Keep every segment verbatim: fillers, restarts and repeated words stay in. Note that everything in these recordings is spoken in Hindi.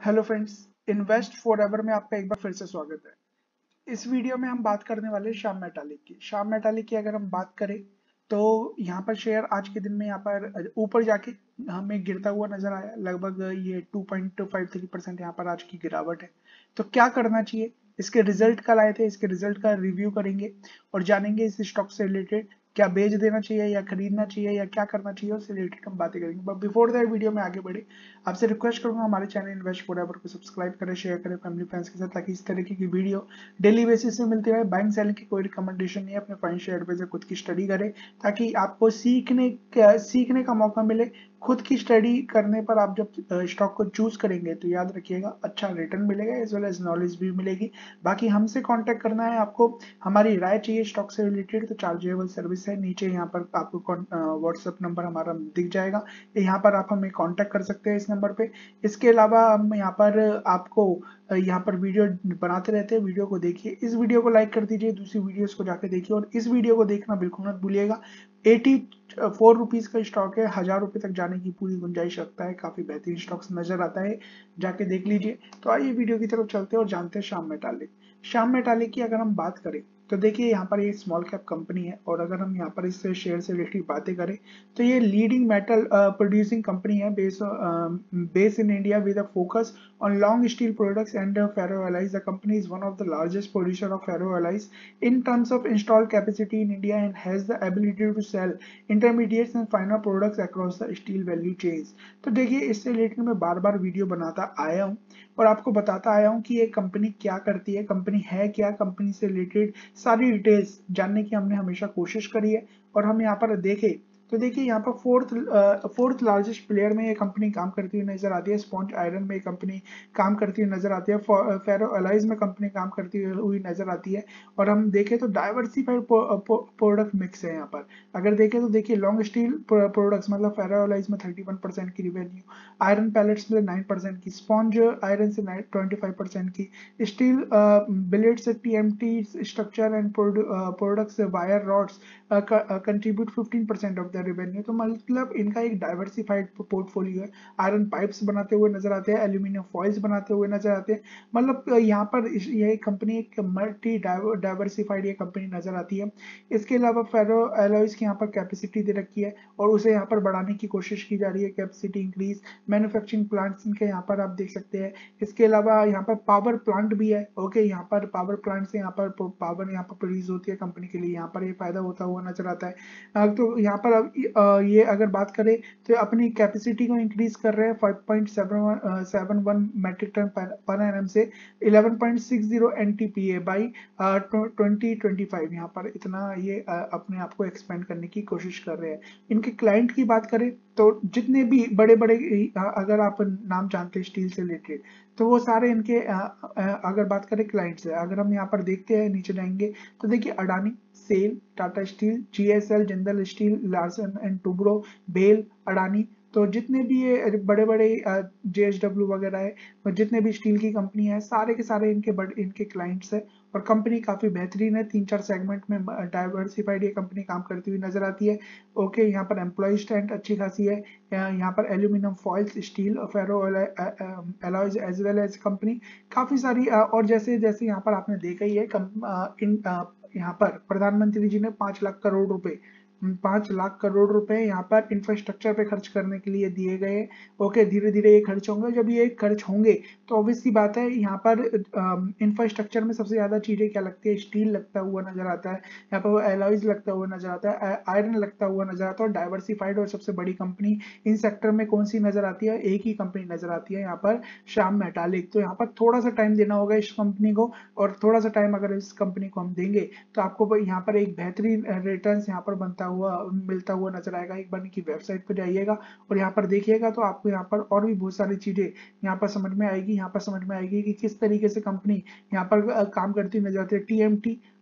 हेलो फ्रेंड्स, इन्वेस्ट फॉरएवर में आपका एक बार फिर से स्वागत है। इस वीडियो में हम बात करने वाले हैं श्याम मेटालिक की। श्याम मेटालिक की अगर हम बात करें तो यहाँ पर शेयर आज के दिन में यहाँ पर ऊपर जाके हमें गिरता हुआ नजर आया। लगभग ये two point five three percent यहाँ पर आज की गिरावट है। तो क्या करना चाहिए, इसके रिजल्ट कल आए थे, इसके रिजल्ट का रिव्यू करेंगे और जानेंगे इस स्टॉक से रिलेटेड क्या बेच देना चाहिए या खरीदना चाहिए या क्या करना चाहिए, उससे रिलेटेड हम बातें करेंगे। बट बिफोर दैट वीडियो में आगे बढ़े, आपसे रिक्वेस्ट करूंगा हमारे चैनल इन्वेस्ट फॉरएवर को सब्सक्राइब करें, शेयर करें फैमिली फ्रेंड्स के साथ, ताकि इस तरीके की वीडियो डेली बेसिस पे मिलती रहे। बाइंग सेलिंग की कोई रिकमेंडेशन नहीं है, अपने फाइनेंशियल एडवाइजर खुद की स्टडी करें ताकि आपको सीखने का सीखने का मौका मिले। खुद की स्टडी करने पर आप जब स्टॉक को चूज करेंगे तो याद रखिएगा अच्छा रिटर्न मिलेगा एज वेल एज नॉलेज भी मिलेगी। बाकी हमसे कांटेक्ट करना है आपको, हमारी राय चाहिए स्टॉक से रिलेटेड, तो चार्जेबल सर्विस है। नीचे यहाँ पर आपको व्हाट्सएप नंबर हमारा दिख जाएगा, यहाँ पर आप हमें कांटेक्ट कर सकते हैं इस नंबर पे। इसके अलावा हम यहाँ पर आपको यहाँ पर वीडियो बनाते रहते हैं, वीडियो को देखिए, इस वीडियो को लाइक कर दीजिए, दूसरी वीडियोस को जाके देखिए और इस वीडियो को देखना बिल्कुल मत भूलिएगा। एटी फोर रुपीज का स्टॉक है, हजार रुपए तक जाने की पूरी गुंजाइश रखता है, काफी बेहतरीन स्टॉक्स नजर आता है, जाके देख लीजिए। तो आइए वीडियो की तरफ चलते हैं और जानते हैं श्याम मेटालिक। श्याम मेटालिक की अगर हम बात करें तो देखिए यहाँ पर ये स्मॉल कैप कंपनी है और अगर हम यहाँ पर इस शेयर से रिलेटेड बातें करें तो ये लीडिंग मेटल प्रोड्यूसिंग कंपनी है, base base in India with a focus on long steel products and uh, ferroalloys. The company is one of the largest producer of ferroalloys in terms of installed capacity in India and has the ability to sell intermediates and final products across the steel value chains. तो देखिए इससे रिलेटेड मैं बार बार वीडियो बनाता आया हूँ और आपको बताता आया हूँ कि ये कंपनी क्या करती है, कंपनी है क्या, कंपनी से रिलेटेड सारी डिटेल्स जानने की हमने हमेशा कोशिश करी है। और हम यहाँ पर देखें तो देखिए यहाँ पर फोर्थ फोर्थ लार्जेस्ट प्लेयर में ये कंपनी काम करती हुई नजर आती है। स्पॉन्ज आयरन में कंपनी काम करती हुई नजर आती है, फेरो एलाइज में कंपनी काम करती हुई नजर आती है। और हम देखें तो डाइवर्सिफाइड प्रोडक्ट मिक्स है यहाँ पर। अगर देखें तो देखिए लॉन्ग स्टील प्रोडक्ट्स मतलब फेरो एलाइज में थर्टी वन परसेंट की रिवेन्यू, आयरन पैलेट्स में नाइन परसेंट की, स्पॉन्ज आयरन से ट्वेंटी फाइव परसेंट की, steel billets TMT structure and products wire rods contribute fifteen percent of the revenue. तो मतलब इनका एक डाइवर्सिफाइड पोर्टफोलियो है। आयरन पाइप्स बनाते हुए नजर आते हैं, एल्यूमिनियम फॉइल्स बनाते हुए नजर आते हैं। मतलब यहाँ पर यह कंपनी एक मल्टी डाइवर्सिफाइड ये कंपनी नजर आती है। इसके अलावा फेरो एलॉयज की यहाँ पर कैपेसिटी दे रखी है और उसे यहाँ पर बढ़ाने की कोशिश की जा रही है, कैपेसिटी इंक्रीज। मैन्युफैक्चरिंग प्लांट्स इनके यहाँ पर आप देख सकते हैं। इसके अलावा यहाँ पर पावर प्लांट भी है। ओके, यहाँ पर पावर प्लांट से यहाँ पर पावर यहाँ पर प्रोड्यूस होती है कंपनी के लिए, यहाँ पर ये फायदा होता हुआ नजर आता है। तो यहाँ पर अब ये अगर बात करें तो अपनी कैपेसिटी को इंक्रीज कर रहे हैं five point seven one metric ton पर एनएम से eleven point six zero NTPA by twenty twenty five. यहाँ पर इतना ये अपने आप को एक्सपेंड करने की कोशिश कर रहे हैं। इनके क्लाइंट की बात करें तो जितने भी बड़े बड़े अगर आप नाम जानते हैं स्टील से रिलेटेड तो वो सारे इनके अगर बात करें क्लाइंट्स है। अगर हम यहाँ पर देखते हैं नीचे जाएंगे तो देखिए Adani, SAIL, Tata steel, GSL, Jindal steel, Larsen and Toubro, BEL, Adani, तो जितने भी ये बड़े बड़े जेएसडब्ल्यू वगैरह है, जितने भी स्टील की कंपनी है, सारे के सारे इनके बड़े इनके क्लाइंट्स है और कंपनी काफी बेहतरीन है। तीन चार सेगमेंट में डाइवर्सिफाइड ये कंपनी काम करती हुई नजर आती है। ओके, यहाँ पर एम्प्लॉय स्ट्रेंथ अच्छी खासी है। यहाँ पर aluminium foils, steel, ferro alloys as well as company काफी सारी और जैसे जैसे यहाँ पर आपने देखा ही है इन यहाँ पर प्रधानमंत्री जी ने पांच लाख करोड़ रुपए पांच लाख करोड़ रुपए यहाँ पर इंफ्रास्ट्रक्चर पे खर्च करने के लिए दिए गए। ओके, धीरे धीरे ये खर्च होंगे, जब ये खर्च होंगे तो ऑब्वियस सी बात है यहाँ पर इंफ्रास्ट्रक्चर में सबसे ज्यादा चीजें क्या लगती है, स्टील लगता हुआ नजर आता है, यहाँ पर एलॉयज लगता हुआ नजर आता है, आयरन लगता हुआ नजर आता है। और डाइवर्सिफाइड और सबसे बड़ी कंपनी इन सेक्टर में कौन सी नजर आती है, एक ही कंपनी नजर आती है यहाँ पर, श्याम मेटालिक। तो यहाँ पर थोड़ा सा टाइम देना होगा इस कंपनी को और थोड़ा सा टाइम अगर इस कंपनी को हम देंगे तो आपको यहाँ पर एक बेहतरीन रिटर्न यहाँ पर बनता हुआ मिलता हुआ नजर आएगा। एक बार इनकी वेबसाइट पर जाइएगा और यहाँ पर देखिएगा तो आपको यहाँ पर और भी बहुत सारी चीजें यहाँ पर समझ में आएगी। यहाँ पर समझ में आएगी कि किस तरीके से कंपनी यहाँ पर काम करती नजर आती है। टीएमटी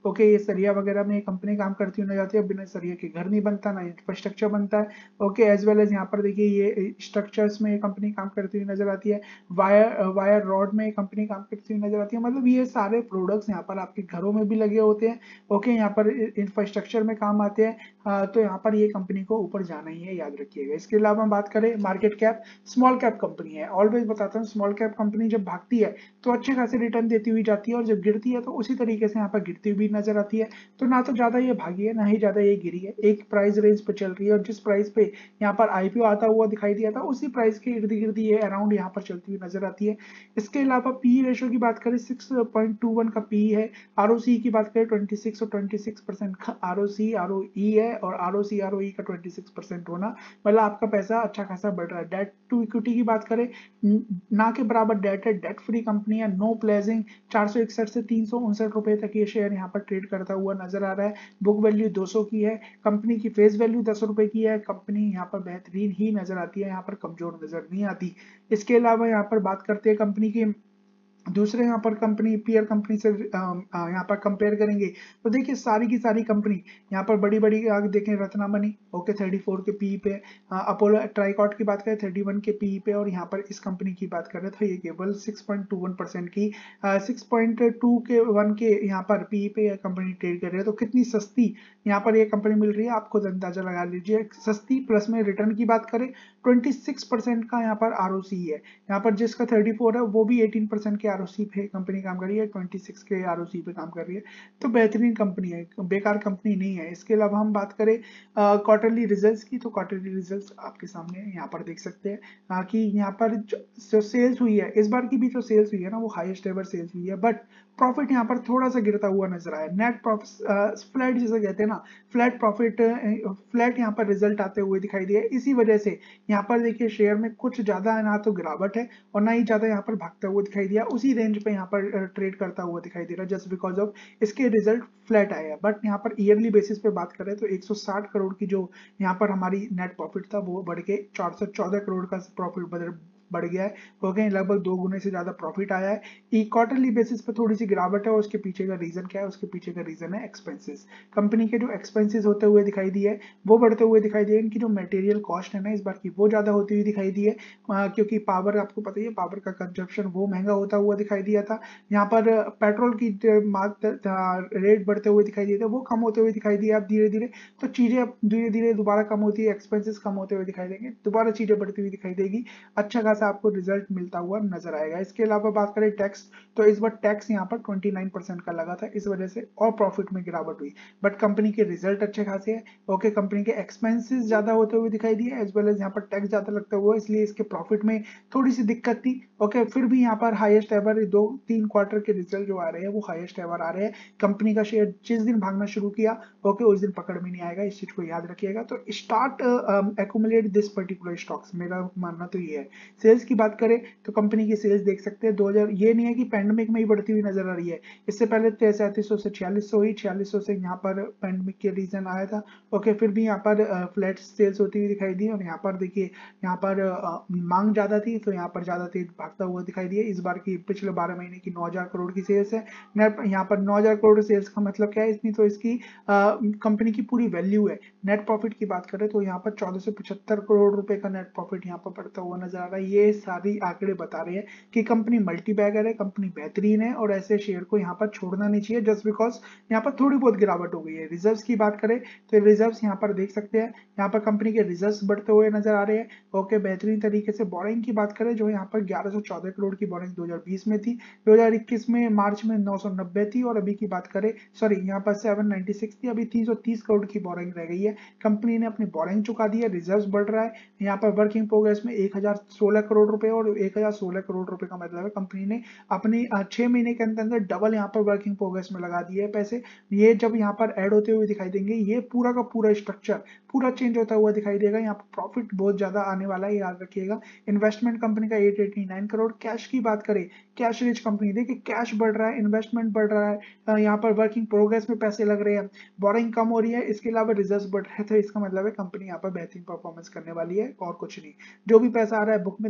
ओके, ये सरिया वगैरह में कंपनी काम करती हुई नजर आती है। बिना सरिया के घर नहीं बनता, ना इंफ्रास्ट्रक्चर बनता है। ओके, एज वेल एज यहाँ पर देखिए ये स्ट्रक्चर्स में कंपनी काम करती हुई नजर आती है। वायर वायर रॉड में कंपनी काम करती हुई नजर आती है। मतलब ये सारे प्रोडक्ट्स यहाँ पर आपके घरों में भी लगे होते हैं। ओके, यहाँ पर इंफ्रास्ट्रक्चर में काम आते हैं। आ, तो यहाँ पर ये कंपनी को ऊपर जाना ही है, याद रखिएगा। इसके अलावा हम बात करें market cap, small cap company है। ऑलवेज बताता हूँ, स्मॉल कैप कंपनी जब भागती है तो अच्छे खासे रिटर्न देती हुई जाती है, और जब गिरती है तो उसी तरीके से यहाँ पर गिरती हुई नजर आती है। तो ना तो ज्यादा ये भागी है, ना ही ज्यादा ये गिरी है, एक प्राइस रेंज पे चल रही है। और जिस प्राइस पे यहाँ पर आईपीओ आता हुआ दिखाई दिया था, उसी प्राइस के इर्द गिर्द ये अराउंड यहाँ पर चलती हुई नजर आती है। इसके अलावा पी रेशो की बात करें, सिक्स पॉइंट टू वन का पी है। आरओसी की बात करें ट्वेंटी सिक्स और ट्वेंटी सिक्स परसेंट का आरओसी आरओई है, और आरओसी आरओई का ट्वेंटी सिक्स परसेंट होना मतलब आपका पैसा अच्छा खासा बढ़ रहा है। डेट टू इक्विटी की बात करें, ना के बराबर डेट है, डेट फ्री कंपनी है, नो प्लेजिंग। चार सौ इकसठ से तीन सौ उनसठ रुपए तक ये शेयर यहाँ पर ट्रेड करता हुआ नजर आ रहा है। बुक वैल्यू दो सौ की है, कंपनी की फेस वैल्यू दस रुपए की है। कंपनी यहाँ पर बेहतरीन ही नजर आती है, यहाँ पर कमजोर नजर नहीं आती। इसके अलावा यहाँ पर बात करते हैं कंपनी की दूसरे यहाँ पर कंपनी पीयर कंपनी से यहाँ पर कंपेयर करेंगे, तो देखिए सारी की सारी कंपनी यहाँ पर बड़ी बड़ी आगे देखें, रत्नामणि ओके थर्टी फोर के पी पे, अपोलो ट्राइकॉट की बात करें थर्टी वन के पी पे, और यहाँ पर इस कंपनी की बात करें तो ये केवल six point two one percent की सिक्स पॉइंट टू के वन के यहाँ पर पी पे कंपनी ट्रेड कर रही है। तो कितनी सस्ती यहाँ पर ये कंपनी मिल रही है, आपको अंदाजा लगा लीजिए। सस्ती प्लस में रिटर्न की बात करें, ट्वेंटी सिक्स परसेंट का यहाँ पर आरओसी है। यहाँ पर जिसका थर्टी फोर है वो भी एटीन परसेंट के आरओसी पे कंपनी काम कर रही है, ट्वेंटी सिक्स के आरओसी पे काम कर रही है। तो बेहतरीन कंपनी है, बेकार कंपनी नहीं है। इसके अलावा हम बात करें क्वार्टरली रिजल्ट्स की, तो क्वार्टरली रिजल्ट्स आपके सामने यहाँ पर देख सकते हैं कि यहाँ पर जो सेल्स हुई है, इस बार की भी जो सेल्स हुई है ना, वो हाईएस्ट एवर सेल्स हुई है। बट प्रॉफिट यहाँ पर थोड़ा सा गिरता हुआ नजर आया। नेट प्रॉफिट फ्लैट जिसे कहते हैं ना, फ्लैट प्रॉफिट फ्लैट यहाँ पर रिजल्ट आते हुए दिखाई दिए। इसी वजह से यहाँ पर देखिए शेयर में कुछ ज्यादा ना तो गिरावट है और ना ही ज्यादा यहाँ पर भागता हुआ दिखाई दिया, उसी रेंज पे यहाँ पर ट्रेड करता हुआ दिखाई दे रहा है, जस्ट बिकॉज ऑफ इसके रिजल्ट फ्लैट आया। बट यहाँ पर ईयरली बेसिस पे बात करें तो एक सौ साठ करोड़ की जो यहाँ पर हमारी नेट प्रॉफिट था, वो बढ़ के चार सौ चौदह करोड़ का प्रॉफिट बढ़ गया है। हो गए लगभग दो गुने से ज्यादा प्रॉफिट आया है। ई क्वार्टरली बेसिस पे थोड़ी सी गिरावट है, और उसके पीछे का रीजन क्या है, उसके पीछे का रीजन है एक्सपेंसेस। कंपनी के जो एक्सपेंसेस होते हुए दिखाई दिए वो बढ़ते हुए दिखाई दिए। इनकी जो मटेरियल कॉस्ट है ना इस बार की, वो ज्यादा होती हुई दिखाई दी है, क्योंकि पावर आपको पता ही है, पावर का कंजप्शन वो महंगा होता हुआ दिखाई दिया था। यहाँ पर पेट्रोल की रेट बढ़ते हुए दिखाई दिए थे, वो कम होते हुए दिखाई दिए अब धीरे धीरे। तो चीजें धीरे धीरे दोबारा कम होती है, एक्सपेंसेस कम होते हुए दिखाई देंगे, दोबारा चीजें बढ़ती हुई दिखाई देगी, अच्छा खासा आपको रिजल्ट मिलता हुआ नजर आएगा। इसके अलावा बात करें टैक्स, तो इस बार टैक्स यहाँ पर उनतीस परसेंट का लगा था, इस वजह से और प्रॉफिट में गिरावट हुई। बट कंपनी के रिजल्ट अच्छे खासे हैं। ओके, कंपनी के एक्सपेंसेस ज्यादा होते हुए दिखाई दिए, एज वेल एज यहाँ पर टैक्स ज्यादा लगता हुआ, इसलिए इसके प्रॉफिट में थोड़ी सी दिक्कत थी। ओके, फिर भी यहाँ पर हाईएस्ट एवर दो तीन क्वार्टर के रिजल्ट जो आ रहे हैं वो हाईएस्ट एवर आ रहे हैं। कंपनी का शेयर जिस दिन भागना शुरू किया, ओके, उस दिन पकड़ में नहीं आएगा, इस चीज को याद रखिएगा। तो start accumulate this particular stocks, मेरा मानना तो ये है। सेल्स की बात करें तो कंपनी की सेल्स देख सकते हैं दो हज़ार, ये नहीं है कि पैंडेमिक में ही बढ़ती हुई नजर आ रही है, इससे पहले सैंतीस सौ से छियालीस सौ हुई, छियालीस सौ से यहाँ पर पैंडेमिक के रीजन आया था। ओके, फिर भी यहाँ पर फ्लैट सेल्स होती हुई दिखाई दी, और यहाँ पर देखिए यहाँ पर मांग ज्यादा थी, तो यहाँ पर ज्यादा तेज भागता हुआ दिखाई दिया। इस बार की पिछले बारह महीने की नौ हजार करोड़ की सेल्स है। यहाँ पर नौ हजार करोड़ सेल्स का मतलब क्या है, इतनी तो इसकी कंपनी की पूरी वैल्यू है। नेट प्रॉफिट की बात करें तो यहाँ पर चौदह सौ पचहत्तर करोड़ रुपए का नेट प्रॉफिट यहाँ पर बढ़ता हुआ नजर आ रहा है। ये सारी आंकड़े बता रहे हैं कि कंपनी मल्टी बैगर है, कंपनी बेहतरीन है, और ऐसे शेयर को यहाँ पर छोड़ना नहीं चाहिए जस्ट बिकॉज यहाँ पर थोड़ी बहुत गिरावट हो गई है। रिजर्व्स की बात करें तो रिजर्व्स यहाँ पर देख सकते हैं, यहाँ पर कंपनी के रिजर्व्स बढ़ते हुए नजर आ रहे हैं। ओके, बेहतरीन तरीके से बोरिंग की बात करें, जो यहाँ पर ग्यारह सौ चौदह करोड़ की बोरिंग दो हज़ार बीस में थी, दो हज़ार इक्कीस में मार्च में नौ सौ नब्बे थी, और अभी की बात करें सॉरी यहाँ पर सात सौ छियानवे थी, अभी तीन सौ तीस करोड़ की बोरिंग रह गई है। कंपनी ने अपनी बोरिंग चुका दी है, रिजर्व्स बढ़ रहा है। यहाँ पर वर्किंग प्रोग्रेस में एक हजार सोलह करोड़ रुपए, और एक हजार सोलह करोड़ रुपए का मतलब है कंपनी ने अपनी छह महीने के अंदर अंदर डबल यहाँ पर वर्किंग प्रोग्रेस में लगा दिए है पैसे। ये जब यहाँ पर ऐड होते हुए दिखाई देंगे, ये पूरा का पूरा स्ट्रक्चर पूरा चेंज होता हुआ दिखाई देगा। यहाँ पर प्रॉफिट बहुत ज्यादा आने वाला है, याद रखिएगा। इन्वेस्टमेंट कंपनी का आठ सौ नवासी करोड़। कैश की बात करें, कैश रिच कंपनी, देखिए कैश बढ़ रहा है, इन्वेस्टमेंट बढ़ रहा है, यहाँ पर वर्किंग प्रोग्रेस में पैसे लग रहे हैं, बोरिंग कम हो रही है, इसके अलावा रिजर्व्स बढ़ रहे हैं, तो इसका मतलब है कंपनी यहाँ पर बेहतरीन परफॉर्मेंस करने वाली है, और कुछ नहीं। जो भी पैसा आ रहा है बुक में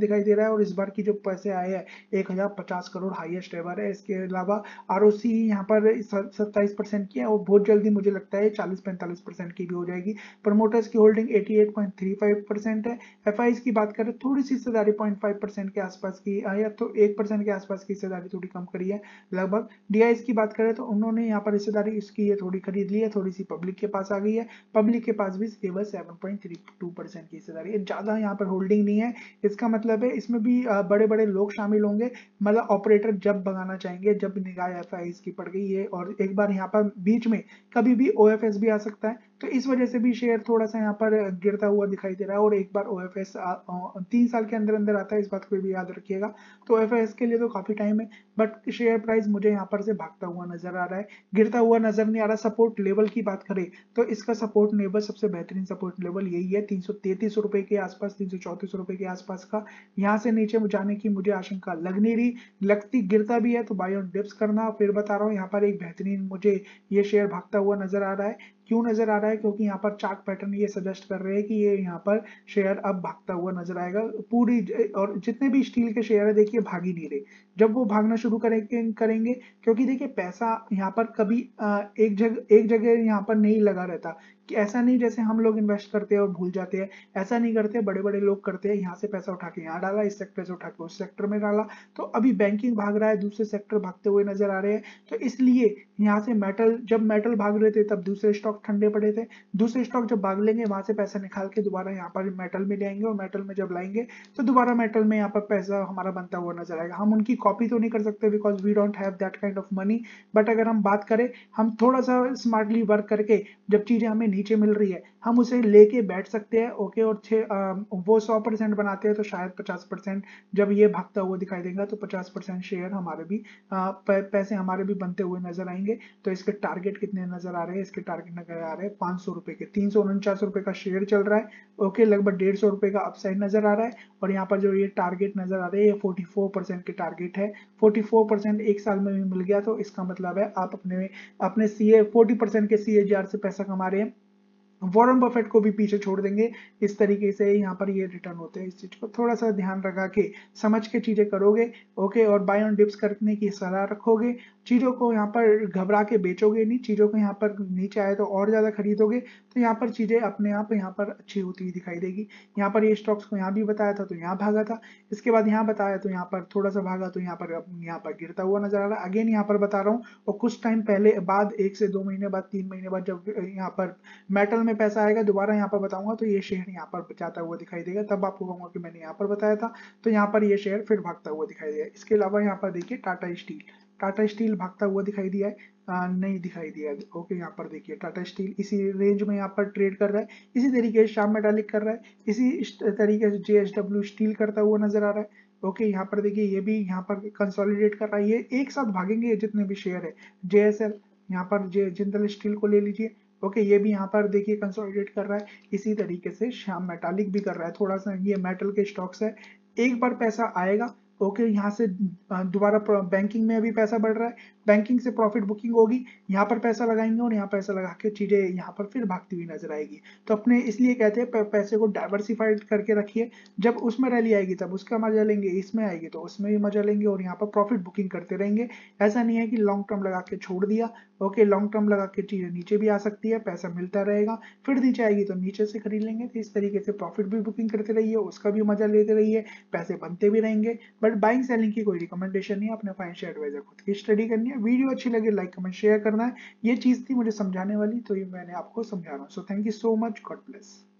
दिखाई दे रहा है और इस बार की जो पैसे आए हैं एक हजार पचास करोड़ हाईएस्ट एवर है। इसके अलावा आरओसी यहाँ पर सत्ताईस परसेंट की है और बहुत जल्दी मुझे लगता है चालीस पैंतालीस परसेंट की भी हो जाएगी। प्रमोटर्स की होल्डिंग अठासी पॉइंट तीस पाँच परसेंट है। एफआईज की बात करें थोड़ी सी हिस्सेदारी पॉइंट फाइव परसेंट के आसपास की या तो एक परसेंट के आसपास की हिस्सेदारी थोड़ी कम करी है लगभग। डीआईज की बात करें तो उन्होंने यहाँ पर हिस्सेदारी इसकी ये थोड़ी खरीद ली है, थोड़ी सी पब्लिक के पास आ गई है। पब्लिक के पास भी केवल सात पॉइंट तीन दो परसेंट की हिस्सेदारी है, ज्यादा यहाँ पर होल्डिंग नहीं है। इसका मतलब है इसमें भी बड़े बड़े लोग शामिल होंगे, मतलब ऑपरेटर जब भगाना चाहेंगे, जब निगाह एफआईज की पड़ गई है और एक बार यहाँ पर बीच में कभी भी ओएफएस भी आ सकता है, तो इस वजह से भी शेयर थोड़ा सा यहाँ पर गिरता हुआ दिखाई दे रहा है। और एक बार ओएफएस तीन साल के अंदर अंदर आता है, इस बात को भी याद रखिएगा। तो ओएफएस के लिए तो काफी टाइम है, बट शेयर प्राइस मुझे यहाँ पर से भागता हुआ नजर आ रहा है, गिरता हुआ नजर नहीं आ रहा। सपोर्ट लेवल की बात करें तो इसका सपोर्ट लेवल, सबसे बेहतरीन सपोर्ट लेवल यही है तीन सौ तैतीस रुपए के आसपास, तीन सौ चौतीस रुपए के आसपास का। यहाँ से नीचे जाने की मुझे आशंका लग नहीं रही, लगती गिरता भी है तो बाय ऑन डिप्स करना। फिर बता रहा हूँ यहाँ पर एक बेहतरीन मुझे ये शेयर भागता हुआ नजर आ रहा है। क्यों नजर आ रहा है? क्योंकि यहाँ पर चार्ट पैटर्न ये सजेस्ट कर रहे हैं कि ये यहाँ पर शेयर अब भागता हुआ नजर आएगा पूरी। और जितने भी स्टील के शेयर है देखिए भाग ही नहीं रहे, जब वो भागना शुरू करेंगे करेंगे क्योंकि देखिए पैसा यहाँ पर कभी एक जगह एक जगह यहाँ पर नहीं लगा रहता, कि ऐसा नहीं जैसे हम लोग इन्वेस्ट करते हैं और भूल जाते हैं, ऐसा नहीं करते, बड़े बड़े लोग करते हैं। यहाँ से पैसा उठा के यहाँ डाला, इस सेक्टर से उठा के उस सेक्टर में डाला, तो अभी बैंकिंग भाग रहा है, दूसरे सेक्टर भागते हुए नजर आ रहे हैं। तो इसलिए यहाँ से मेटल, जब मेटल भाग रहे थे तब दूसरे स्टॉक ठंडे पड़े थे, दूसरे स्टॉक जब भाग लेंगे वहां से पैसा निकाल के दोबारा यहाँ पर मेटल में ले आएंगे और मेटल में जब लाएंगे तो दोबारा मेटल में यहाँ पर पैसा हमारा बनता हुआ नजर आएगा। हम उनकी कॉपी तो नहीं कर सकते because we don't have that kind of money, but अगर हम बात करें, हम थोड़ा सा स्मार्टली वर्क करके जब चीजें हमें नीचे मिल रही है हम उसे लेके बैठ सकते हैं। ओके, और छे वो सौ परसेंट बनाते हैं तो शायद पचास परसेंट जब ये भागता हुआ दिखाई देगा तो पचास परसेंट शेयर हमारे भी आ, पैसे हमारे भी बनते हुए नजर आएंगे। तो इसके टारगेट कितने नजर आ रहे हैं? इसके टारगेट नजर आ रहे हैं पांच सौ रुपए के, तीन सौ उनचास रुपए का शेयर चल रहा है। ओके, लगभग डेढ़ सौ रुपए का अपसाइड नजर आ रहा है। और यहाँ पर जो ये टारगेट नजर आ रहे हैं ये फोर्टी फोर परसेंट के टारगेट है। फोर्टी फोर परसेंट एक साल में भी मिल गया तो इसका मतलब है आप अपने अपने सीए फोर्टी परसेंट के सीएजीआर से पैसा कमा रहे हैं। वॉरेन बफेट को भी पीछे छोड़ देंगे। इस तरीके से यहाँ पर ये रिटर्न होते हैं। इस चीज को थोड़ा सा ध्यान रखा के समझ के चीजें करोगे। ओके, और बाय ऑन डिप्स करने की सलाह रखोगे, चीजों को यहाँ पर घबरा के बेचोगे नहीं, चीजों को यहाँ पर नीचे आए तो और ज्यादा खरीदोगे तो यहाँ पर चीजें अपने आप यहाँ पर अच्छी होती हुई दिखाई देगी। यहाँ पर ये स्टॉक्स को यहाँ भी बताया था तो यहाँ भागा था, इसके बाद यहाँ बताया तो यहाँ पर थोड़ा सा भागा, तो यहाँ पर यहाँ पर गिरता हुआ नजर आ रहा है। अगेन यहाँ पर बता रहा हूँ, और कुछ टाइम पहले बाद एक से दो महीने बाद, तीन महीने बाद जब यहाँ पर मेटल में पैसा आएगा दोबारा यहाँ पर बताऊंगा तो ये शेयर यहाँ पर जाता हुआ दिखाई देगा, तब आपको कहूंगा कि मैंने यहाँ पर बताया था। तो यहाँ पर ये शेयर फिर भागता हुआ दिखाई देगा। इसके अलावा यहाँ पर देखिए टाटा स्टील, टाटा स्टील भागता हुआ दिखाई दिया है, आ, नहीं दिखाई दिया है। ओके, यहाँ पर देखिए टाटा स्टील इसी रेंज में यहाँ पर ट्रेड कर रहा है, इसी तरीके से श्याम मेटालिक कर रहा है, इसी तरीके से जेएसडब्ल्यू स्टील करता हुआ नजर आ रहा है। ओके, यहाँ पर देखिए ये भी यहाँ पर कंसोलिडेट कर रहा है, ये एक साथ भागेंगे जितने भी शेयर है। जेएसएल, यहाँ पर जे जिंदल स्टील को ले लीजिए। ओके, ये भी यहाँ पर देखिए कंसोलिडेट कर रहा है, इसी तरीके से श्याम मेटालिक भी कर रहा है। थोड़ा सा ये मेटल के स्टॉक्स है, एक बार पैसा आएगा। ओके, यहाँ से दोबारा बैंकिंग में अभी पैसा बढ़ रहा है, बैंकिंग से प्रॉफिट बुकिंग होगी, यहाँ पर पैसा लगाएंगे और यहाँ पैसा लगा के चीजें यहाँ पर फिर भागती हुई नजर आएगी। तो अपने इसलिए कहते हैं पैसे को डाइवर्सिफाइड करके रखिए, जब उसमें रैली आएगी तब उसका मजा लेंगे, इसमें आएगी तो उसमें भी मजा लेंगे और यहाँ पर प्रॉफिट बुकिंग करते रहेंगे। ऐसा नहीं है कि लॉन्ग टर्म लगा के छोड़ दिया। ओके, लॉन्ग टर्म लगा के चीजें नीचे भी आ सकती है, पैसा मिलता रहेगा, फिर नीचे आएगी तो नीचे से खरीद लेंगे। तो इस तरीके से प्रॉफिट भी बुकिंग करते रहिए, उसका भी मजा लेते रहिए, पैसे बनते भी रहेंगे। बट बाइंग सेलिंग की कोई रिकमेंडेशन नहीं है, अपने फाइनेंशियल एडवाइजर खुद की स्टडी करनी है। वीडियो अच्छी लगे लाइक कमेंट शेयर करना है, ये चीज थी मुझे समझाने वाली तो ये मैंने आपको समझा रहा हूँ। So thank you so much, God bless.